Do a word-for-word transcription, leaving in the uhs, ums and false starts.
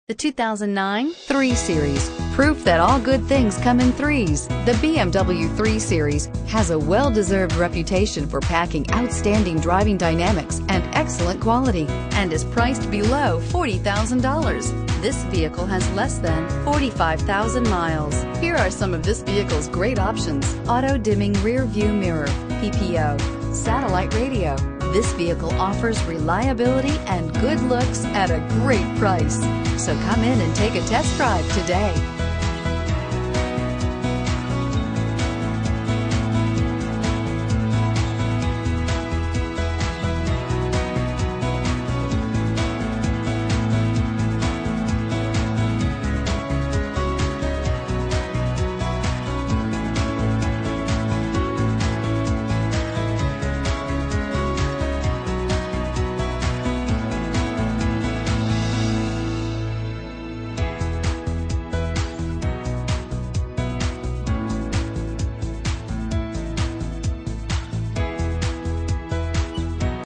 The two thousand nine three Series. Proof that all good things come in threes. The B M W three Series has a well-deserved reputation for packing outstanding driving dynamics and excellent quality, and is priced below forty thousand dollars. This vehicle has less than forty-five thousand miles. Here are some of this vehicle's great options: auto-dimming rear view mirror, P P O, satellite radio. This vehicle offers reliability and good looks at a great price. So come in and take a test drive today.